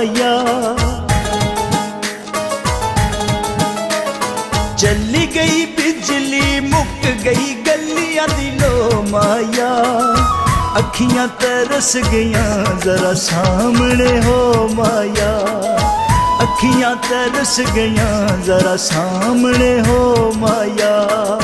माया। चली गई बिजली मुक गई गलियां दी लो माया। अखियां तरस गईयां जरा सामने हो माया। अखियां तरस गईयां जरा सामने हो माया।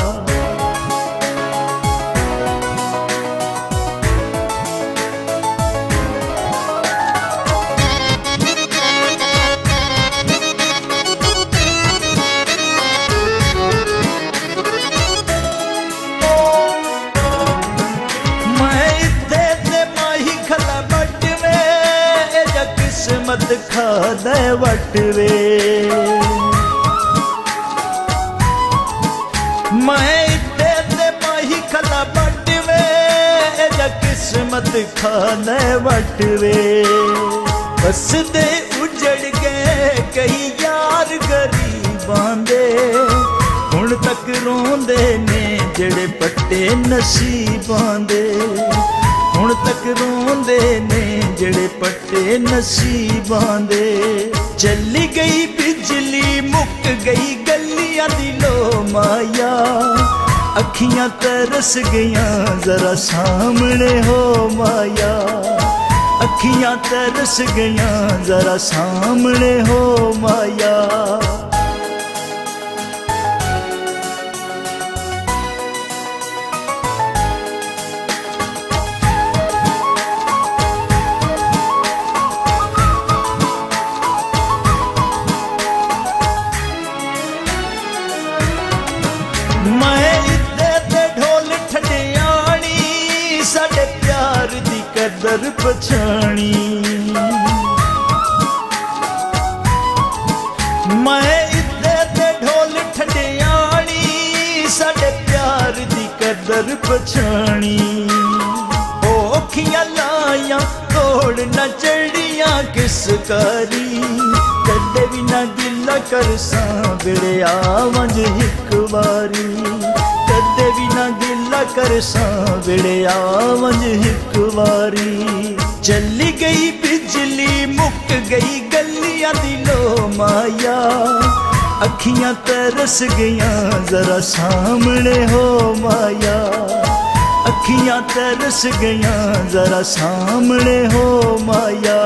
किस्मत खा दे वटवे मैं इत्ते ते माही खला बटवे जा किस्मत खा दे वटवे। बस दे उजड़ गए कई यार गरीबां दे हुण तक रोंदे ने जेड़े पट्टे नसीबां दे। हुण तक रोंदे ने जेड़े पट्टे नसीबां दे। चली गई बिजली मुक गई गलियां दी लो माया। अखियां तरस गईयां जरा सामने हो माया। अखियां तरस गईयां जरा सामने हो माया। मैं इत्ते ते ढोल ठडियाणी साडे प्यार दी कदर पछाणी। मैं इत्ते ते ढोल ठडियाणी साडे प्यार दी कदर पछाणी। औखियां लायां तोड़ न चढ़ियां किस कारी। कदे भी ना गिला करसां बिड़े आवंज हिक वारी। कदे भी ना गिला करसां बिड़े आवंज हिक वारी। चली गई बिजली मुक गई गलियां दी लो माया। अखियां तरस गईयां जरा सामने हो माया। अखियां तरस गईयां जरा सामने हो माया।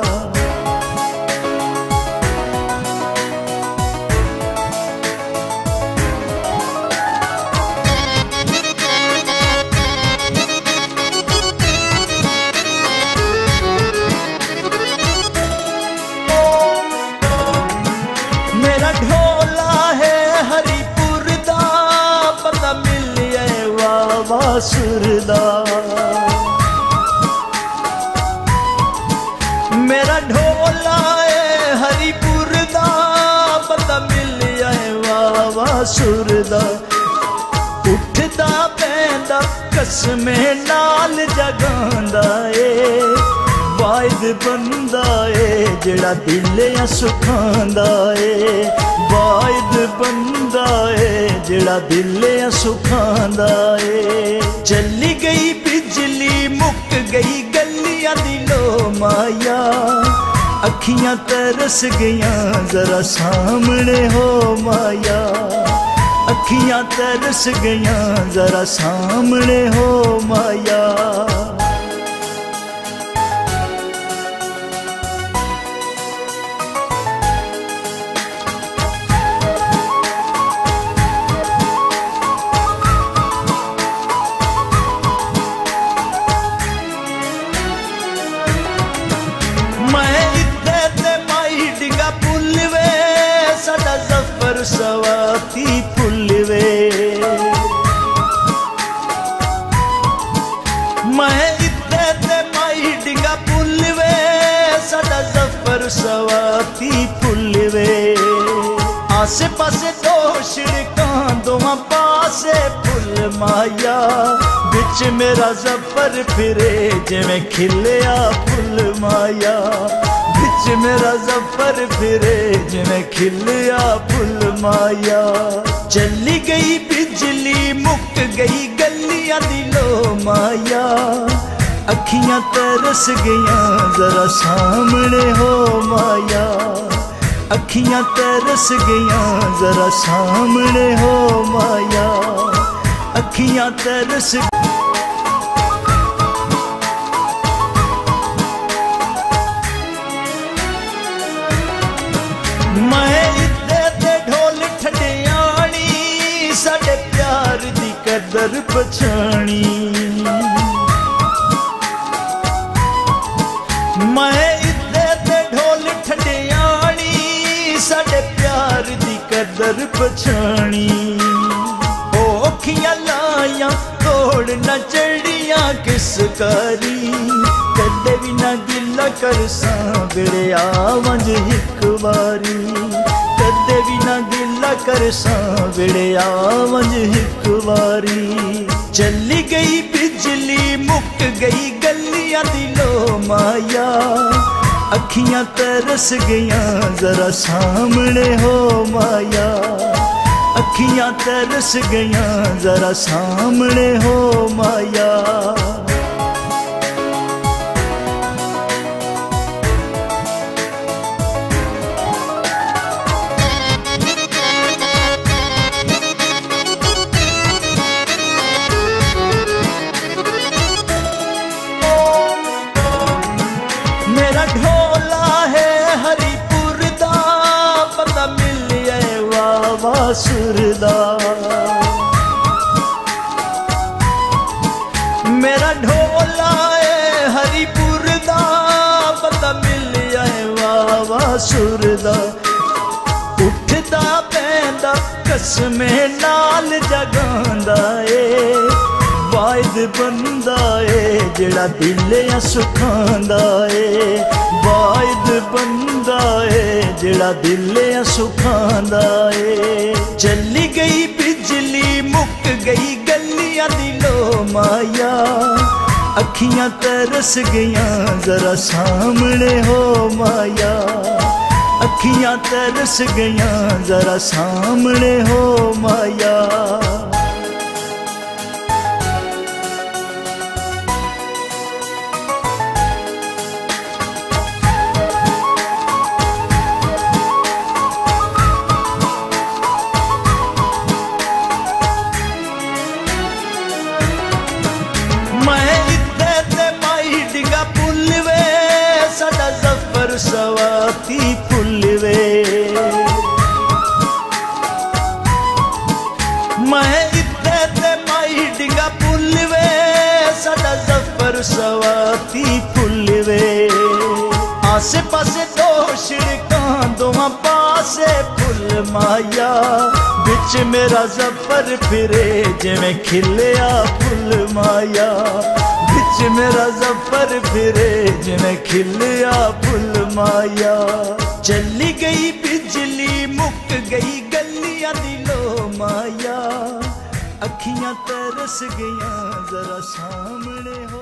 मेरा ढोला है हरिपुर दा पता मिलिया वावा सुरदा। मेरा ढोला है हरिपुर दा पता मिलिया वावा सुरदा। उठदा पैंदा कसमे नाल जगांदा ए। वाहिद बंदा ए जेड़ा दिल सुखांदा ए। वाहिद बंदा ए जेड़ा दिल सुखांदा ए। चली गई बिजली मुक गई गलियां दी लो माया। अखियां तरस गईयां जरा सामने हो माया। अखियां तरस गईयां जरा सामने हो माया। सवाती पुलवे मैं इत्ते ते माई डिंगा पुलवे साडा जफर सवाती पुलवे। आसे पासे दो शिड़कां दोवां पासे फुल माया। बिच मेरा जफर फिरे जिवें खिलिया फुल माया। बिच मेरा जफर फिरे जिवें खिलिया फुल माया। चली गई बिजली मुक गई गलियां दी लो माया। अखियां तरस गईयां जरा सामने हो माया। अखियां तरस गईयां जरा सामने हो माया, अखियां तरस। मैं इत्ते ते ढोल ठडियाणी, साडे प्यार दी कदर पछाणी। मैं इत्ते ते ढोल ठडियाणी, साडे प्यार दी कदर पछाणी। ओ अखियां लाया तोड़ न चढ़िया किस कारी, कदे भी ना गिला कर सांबड़िया वंज एक बारी, कदे भी ना गिला कर सांबड़िया वंज एक बारी। चली गई बिजली मुक गई गलियां दिलो माया, अखियां तरस गईयां जरा सामने हो माया, अखियां तरस गईयां जरा सामने हो माया। मेरा ढोला है हरिपुर दा, पता मिलिए वावा सुरदा। मेरा ढोला है हरिपुर दा, पता मिलिए वावा सुरदा। उठदा पैंदा कसमे नाल जगांदा ए, वायद बंदा ए जेड़ा दिल सुखांदा ए, वायद बंदा ए जेड़ा दिल सुखांदा ए। चली गई बिजली मुक गई गलियां दिलो माया, अखियां तरस गईयां जरा सामने हो माया, अखियां तरस गईयां जरा सामने हो माया। मैं इत्ते ते पाई डिंगा पुल वे, साडा जफर सवाती पुल वे। मैं इत्ते ते पाई डिंगा पुल वे, साडा जफर सवाती पुल वे। आसे पासे दो शिड़कां दोवां पासे फुल माया, बिच मेरा जफर फिरे जिवें खिलिया फुल माया, बिच मेरा जफर फिरे जिवें खिलिया फुल माया। चली गई बिजली मुक गई गलियां दिलो माया, अखियां तरस गईयां जरा सामने हो।